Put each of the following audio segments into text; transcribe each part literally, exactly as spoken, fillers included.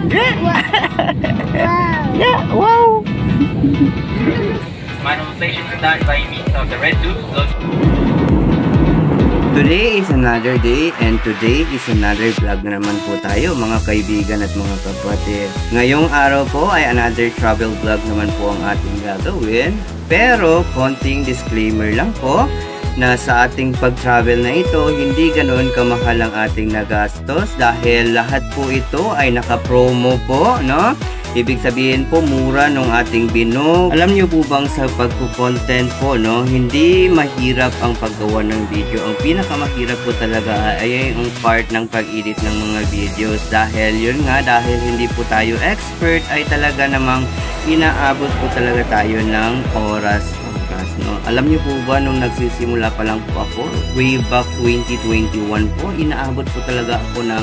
Yeah. Wow. Yeah, wow. Manipulation is done by means of the red tube. Today is another day and today is another vlog na naman po tayo mga kaibigan at mga kapatid. Ngayong araw po ay another travel vlog naman po ang ating gagawin. Pero konting disclaimer lang po na sa ating pag-travel na ito, hindi ganoon kamahal ang ating nagastos dahil lahat po ito ay naka-promo po, no? Ibig sabihin po, mura nung ating binog. Alam niyo po bang sa pagko-content po, no? Hindi mahirap ang paggawa ng video. Ang pinakamahirap po talaga ay ang part ng pag-edit ng mga videos. Dahil yun nga, dahil hindi po tayo expert, ay talaga namang inaabot po talaga tayo ng oras. No? Alam niyo po ba, nung nagsisimula pa lang po ako, way back twenty twenty-one po, inaabot po talaga ako ng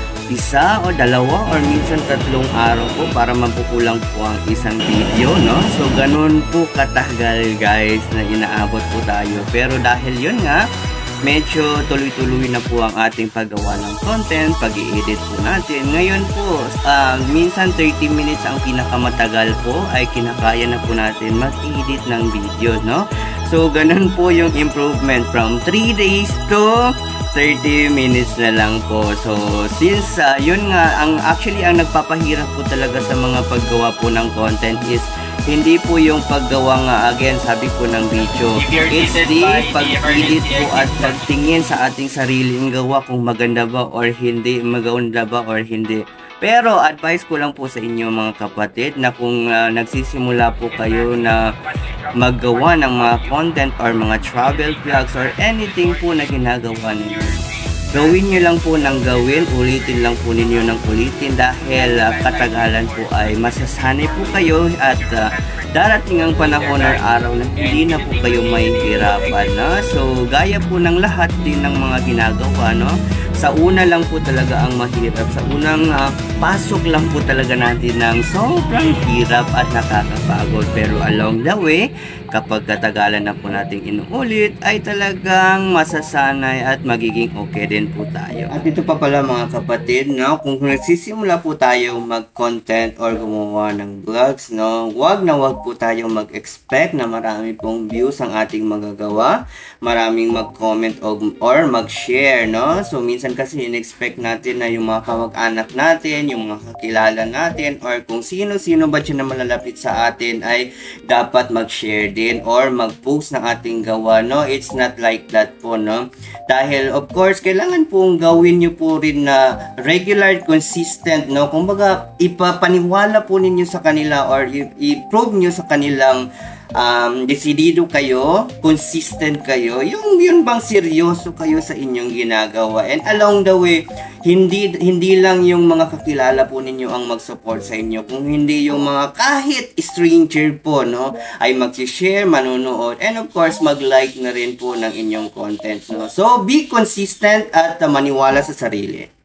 isa o dalawa or minsan tatlong araw po para mapukulang po ang isang video, no? So, ganun po katagal guys na inaabot po tayo. Pero dahil yun nga, medyo tuloy-tuloy na po ang ating paggawa ng content, pag-i-edit po natin. Ngayon po, uh, minsan thirty minutes ang pinakamatagal po ay kinakaya na po natin mag-edit ng video, no? So, ganun po yung improvement from three days to thirty minutes na lang po. So, since uh, yun nga, ang actually ang nagpapahirap po talaga sa mga paggawa po ng content is hindi po yung paggawa nga, again, sabi po ng video, it's the pag-edit po at pagtingin sa ating sariling gawa kung maganda ba or hindi, maganda ba or hindi. Pero advice ko lang po sa inyo mga kapatid na kung uh, nagsisimula po kayo na maggawa ng mga content or mga travel vlogs or anything po na ginagawa ninyo, gawin nyo lang po ng gawin, ulitin lang po ninyo ng ulitin dahil uh, katagalan po ay masasanay po kayo at uh, darating ang panahon or araw na hindi na po kayo mahihirapan, no? So, gaya po ng lahat din ng mga ginagawa, no? Sa una lang po talaga ang mahirap. Sa unang uh, pasok lang po talaga natin ng sobrang hirap at nakakapagod. Pero along the way, kapag katagalan na po natin inuulit, ay talagang masasanay at magiging okay din po tayo. At ito pa pala mga kapatid, no? Kung nagsisimula po tayo mag-content or gumawa ng vlogs, no? Wag na wag po tayo mag-expect na marami pong views ang ating magagawa. Maraming mag-comment or mag-share, no? So, minsan kasi in-expect natin na yung mga kamag-anak natin, yung mga kakilala natin, or kung sino-sino ba dyan na malalapit sa atin ay dapat mag-share din or mag-post ng ating gawa, no? It's not like that po, no? Dahil, of course, kailangan pong gawin nyo po rin na regular, consistent, no? Kumbaga, ipapaniwala po ninyo sa kanila or i-prove nyo sa kanilang um, desidido kayo, consistent kayo, yung yun bang seryoso kayo sa inyong ginagawa. And along the way, hindi hindi lang yung mga kakilala po ninyo ang mag-support sa inyo, kung hindi yung mga kahit stranger po, no, ay mag-share, manonood, and of course, mag-like na rin po ng inyong content, no. So, be consistent at uh, maniwala sa sarili.